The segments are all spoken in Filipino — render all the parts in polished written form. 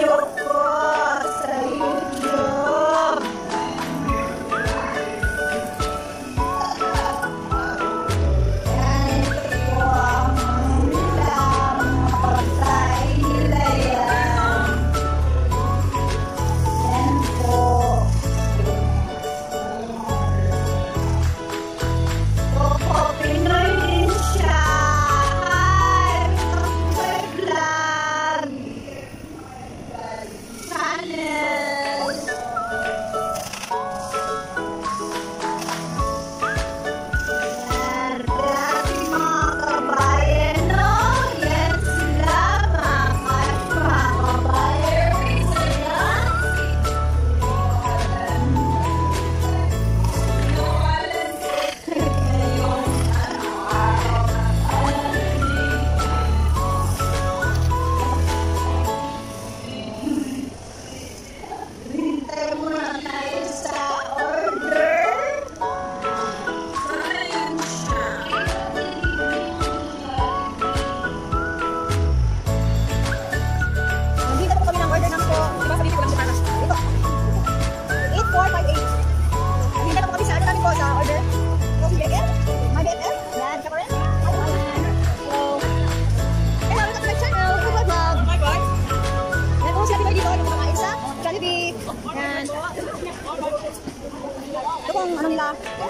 Ano nila?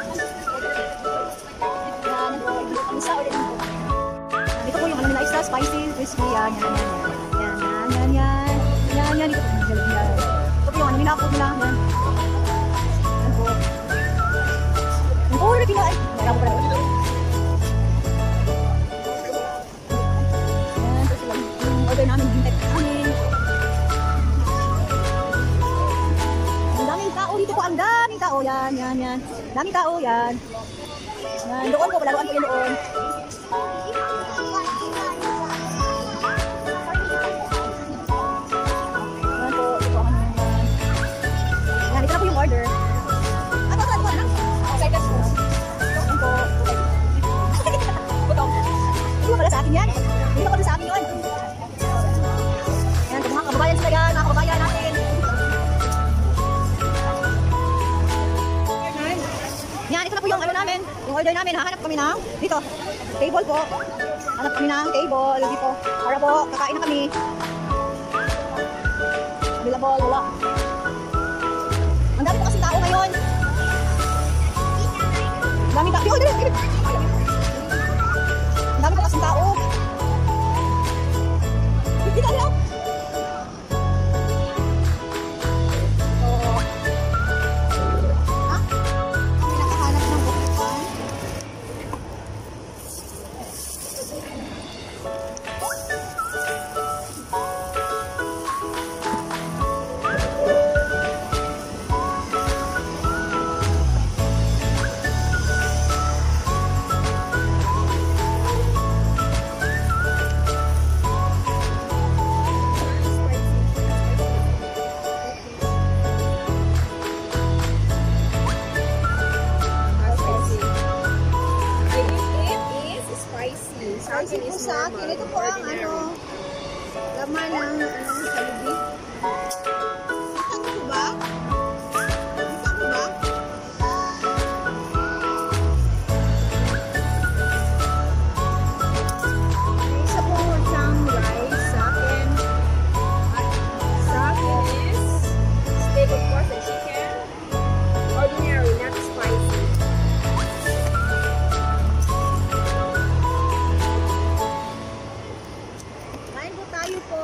Dito po yung ano nila, isda, spicy, crispy, yan. Yan. Ito po yung ano nila, food nila, yan. Yan po. Yan po, ulit nila, ay, mayroon po pala. Yan, ito sila. Yung order namin, bintek namin. Ang daming tao dito po, ang daming tao, yan. Daming tao, yan. Doon po, palaruan po yun doon. Yan po, ito ang ano yan. Yan, ito na po yung order. Ano lang? Excited po. Yan po. Ito. Hindi mo pala sa akin yan. Hindi mo pala sa akin yun. Yan, mga kababayan sila yan, mga kababayan natin. Yan, ito na po yung ano namin, yung order namin. Hahanap kami ng dito, table po. Hanap kami ng table dito. Para po, kakain na kami. Available, wala. Ang dami po kasing tao ngayon. Ang dami tao. Ang dami po kasing tao. Dito na lang. Sa akin, ito po ang ano, laman ng Jollibee. Isang po ba? Isa po siyang rice sa akin. At sa akin is steak of course and chicken. Ordinary, not spicy. Tayo po.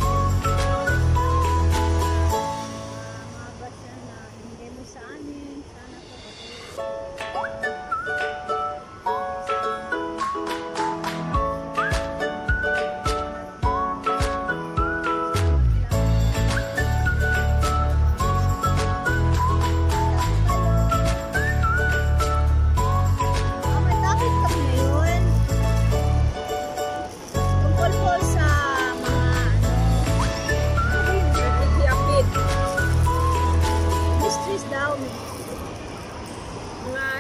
Sa amin.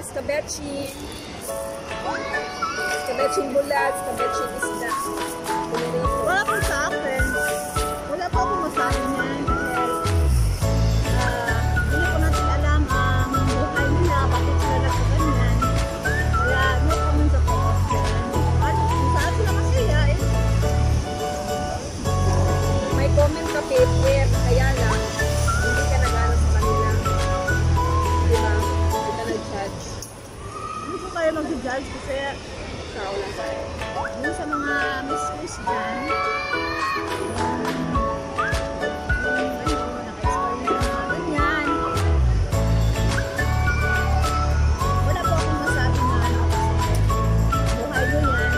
skabetchin. Skabetchin bulat, skabetchin isda. Pinarito. Wala po sa akin. Wala po akong masabi niyan dahil hindi ko natin alam ang buhay nila, bakit sila nagkaganyan. Kaya no comment sa focus dyan. At kung saan sila masaya May comment ka, Pip, kaya lang, hindi ka nag-aral sa kanila. Diba? Hindi ka nag-judge. hindi ko kayo mag-judge kasi Ikaw lang tayo. yun sa mga miss dyan. Naka-experience ng mga ganyan. Wala po akong masabi na ano kasi buhay nyo yan.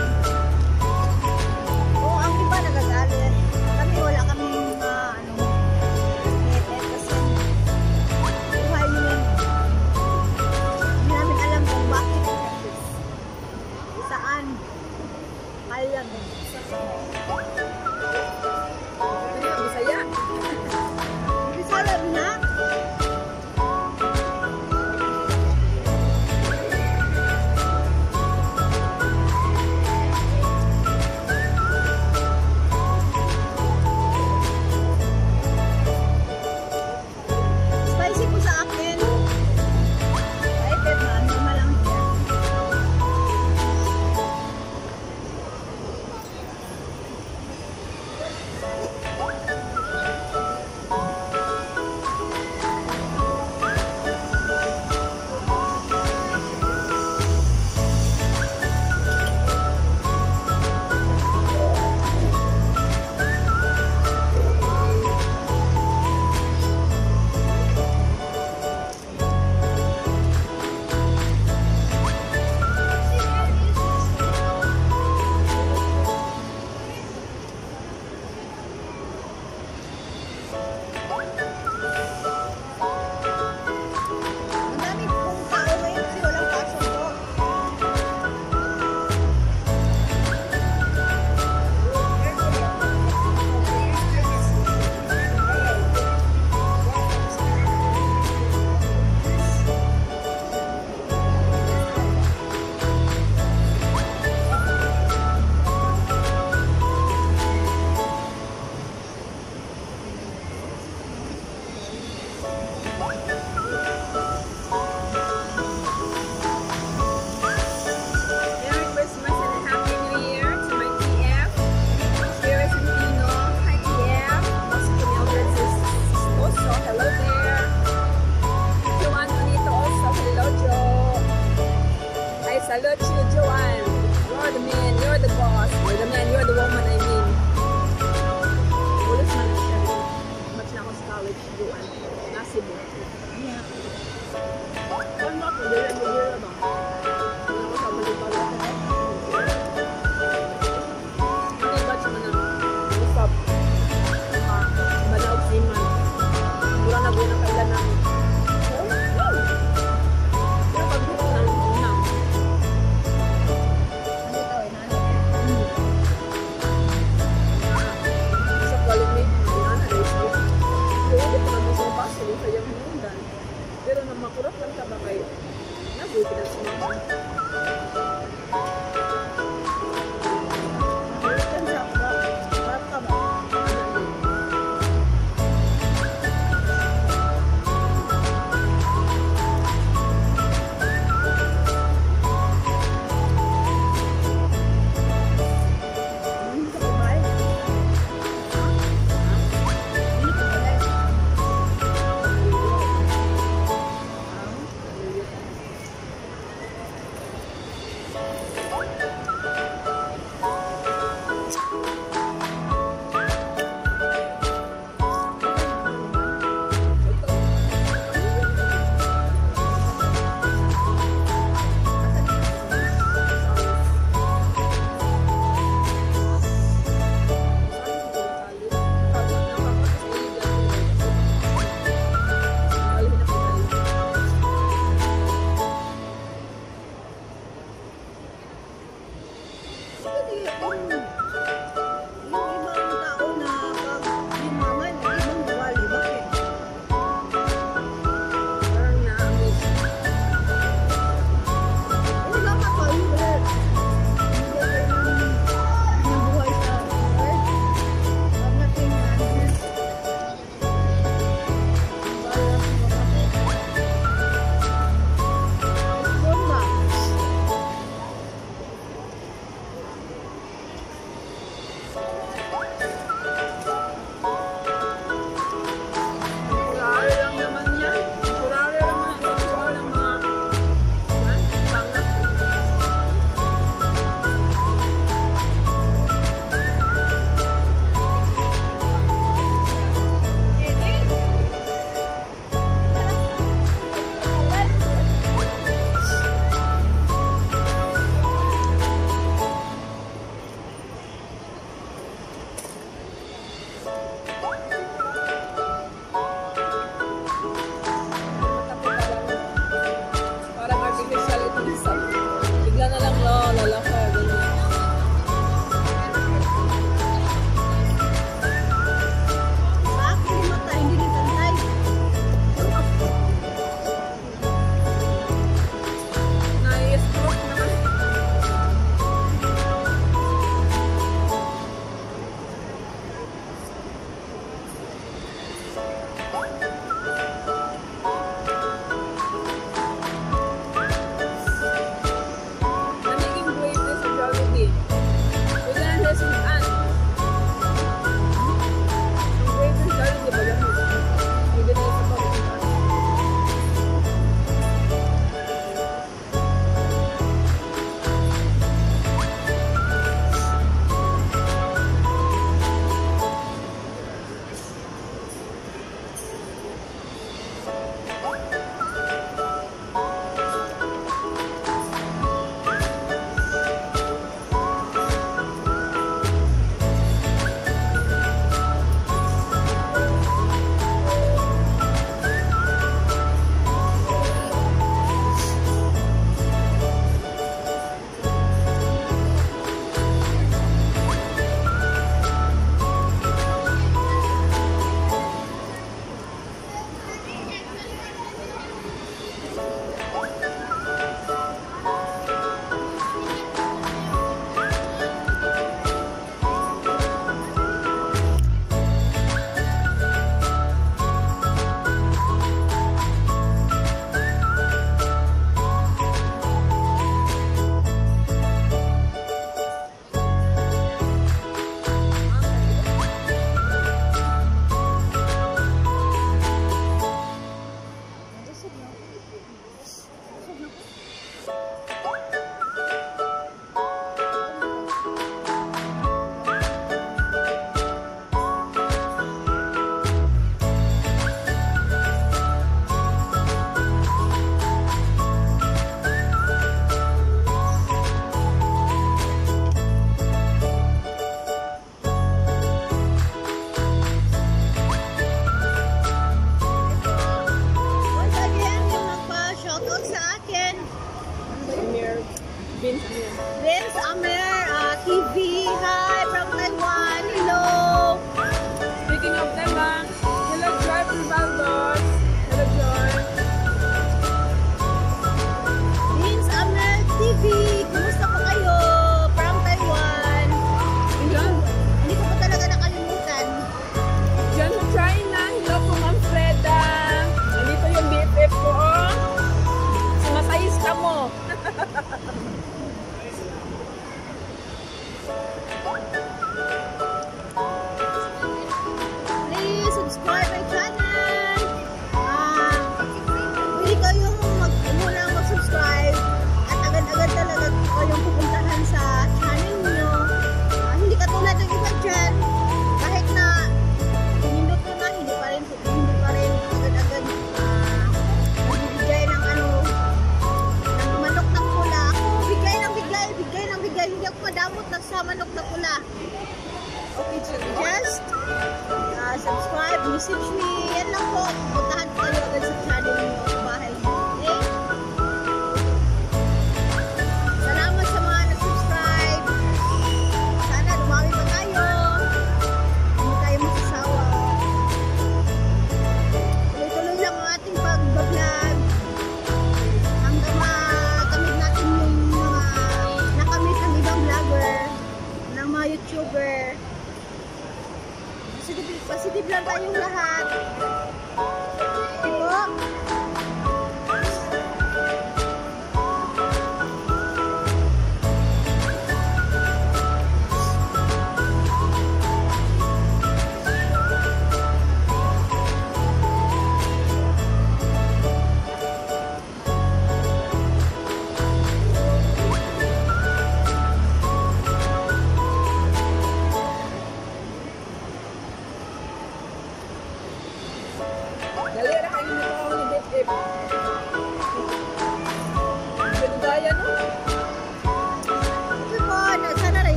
Kung ang iba nagagalit, kami wala kaming net kasi buhay nyo yan. Hindi namin alam kung bakit saan alam Ano yung Bisaya? hindi sa alam na spicy po sa akin kahit man normal lang yan. Ang dami pong tao ngayon kasi walang pasok po. Merry Christmas and a Happy New Year to my TF. Spirit Centino. Hi, TF. Also to Mildred also. Hello there. Joanne Bonito also. Hello, Joe. I salute you, Joanne. You're the man. You're the boss. You're the man. You're the woman, I mean. Ulit man na siya. Match na ako sa college, Joanne. Nasibo. Yeah. Ano ba? Madira ba? Ano ko sa balik-balik? Hindi ba siya na usap? Balaw si man. Mura na buwan ang kailan namin. Pero pag-book na lang na. Ano ito eh, nanay? Sa quality, ayan, alis mo. Yung hindi ko naman sa paso, yung kayang hinundan. Pero na makurap lang ka ba kayo? Nabuti na si mama. American shop po. Harap ka ba? Hindi ka kumain? Hindi ka kumain?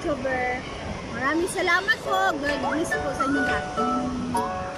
YouTuber. Maraming salamat po. God bless po sa inyo lahat.